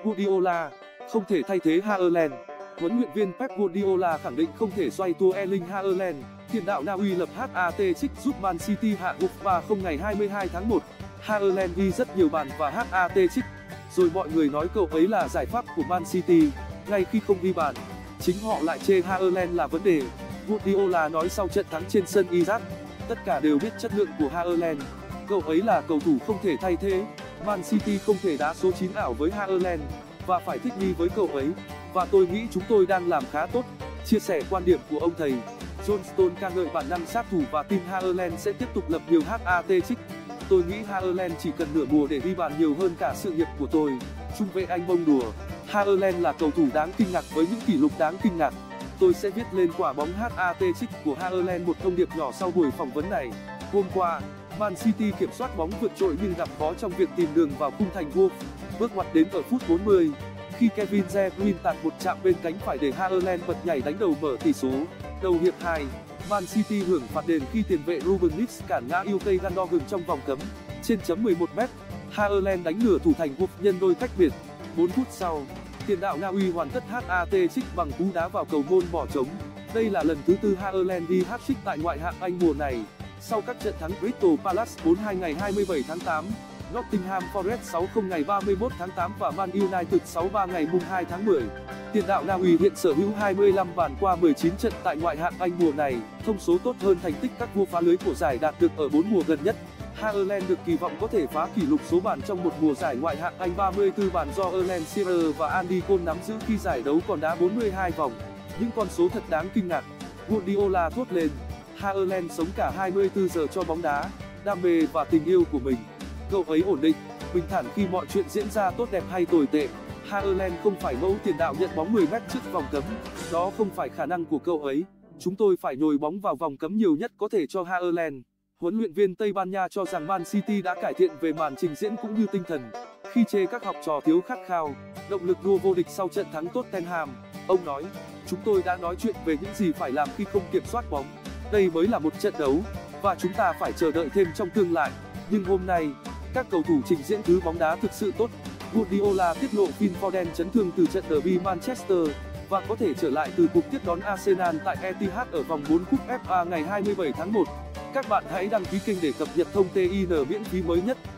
Guardiola không thể thay thế Haaland. Huấn luyện viên Pep Guardiola khẳng định không thể xoay tua Erling Haaland. Tiền đạo Na Uy lập hat-trick giúp Man City hạ gục 3-0 ngày 22 tháng 1. Haaland ghi rất nhiều bàn và hat-trick. Rồi mọi người nói cậu ấy là giải pháp của Man City, ngay khi không ghi bàn. Chính họ lại chê Haaland là vấn đề. Guardiola nói sau trận thắng trên sân Etihad, tất cả đều biết chất lượng của Haaland. Cậu ấy là cầu thủ không thể thay thế. Man City không thể đá số 9 ảo với Haaland và phải thích nghi với cậu ấy. Và tôi nghĩ chúng tôi đang làm khá tốt. Chia sẻ quan điểm của ông thầy. John Stones ca ngợi bản năng sát thủ và tin Haaland sẽ tiếp tục lập nhiều hat-trick. Tôi nghĩ Haaland chỉ cần nửa mùa để ghi bàn nhiều hơn cả sự nghiệp của tôi. Trung vệ Anh bông đùa. Haaland là cầu thủ đáng kinh ngạc với những kỷ lục đáng kinh ngạc. Tôi sẽ viết lên quả bóng hat-trick của Haaland một thông điệp nhỏ sau buổi phỏng vấn này. Hôm qua, Man City kiểm soát bóng vượt trội nhưng gặp khó trong việc tìm đường vào khung thành Wolves. Bước ngoặt đến ở phút 40, khi Kevin De Bruyne tạt một chạm bên cánh phải để Haaland bật nhảy đánh đầu mở tỷ số. Đầu hiệp 2, Man City hưởng phạt đền khi tiền vệ Ruben Neves cản ngã Ilkay Gundogan trong vòng cấm. Trên chấm 11m, Haaland đánh nửa thủ thành Wolves nhân đôi cách biệt. 4 phút sau, tiền đạo Na Uy hoàn tất hat-trick bằng cú đá vào cầu môn bỏ trống. Đây là lần thứ tư Haaland ghi hat-trick tại ngoại hạng Anh mùa này, sau các trận thắng Crystal Palace 4-2 ngày 27 tháng 8, Nottingham Forest 6-0 ngày 31 tháng 8 và Man United 6-3 ngày 2 tháng 10. Tiền đạo Na Uy hiện sở hữu 25 bàn qua 19 trận tại ngoại hạng Anh mùa này, thông số tốt hơn thành tích các vua phá lưới của giải đạt được ở 4 mùa gần nhất. Haaland được kỳ vọng có thể phá kỷ lục số bàn trong một mùa giải ngoại hạng Anh 34 bàn do Alan Shearer và Andy Cole nắm giữ khi giải đấu còn đá 42 vòng. Những con số thật đáng kinh ngạc. Guardiola thốt lên. Haaland sống cả 24 giờ cho bóng đá, đam mê và tình yêu của mình. Cậu ấy ổn định, bình thản khi mọi chuyện diễn ra tốt đẹp hay tồi tệ. Haaland không phải mẫu tiền đạo nhận bóng 10 mét trước vòng cấm. Đó không phải khả năng của cậu ấy. Chúng tôi phải nhồi bóng vào vòng cấm nhiều nhất có thể cho Haaland. Huấn luyện viên Tây Ban Nha cho rằng Man City đã cải thiện về màn trình diễn cũng như tinh thần, khi chê các học trò thiếu khát khao, động lực đua vô địch sau trận thắng Tottenham. Ông nói, chúng tôi đã nói chuyện về những gì phải làm khi không kiểm soát bóng. Đây mới là một trận đấu, và chúng ta phải chờ đợi thêm trong tương lai. Nhưng hôm nay, các cầu thủ trình diễn thứ bóng đá thực sự tốt. Guardiola tiết lộ Phil Foden chấn thương từ trận derby Manchester và có thể trở lại từ cuộc tiếp đón Arsenal tại Etihad ở vòng 4 cúp FA ngày 27 tháng 1. Các bạn hãy đăng ký kênh để cập nhật thông tin miễn phí mới nhất.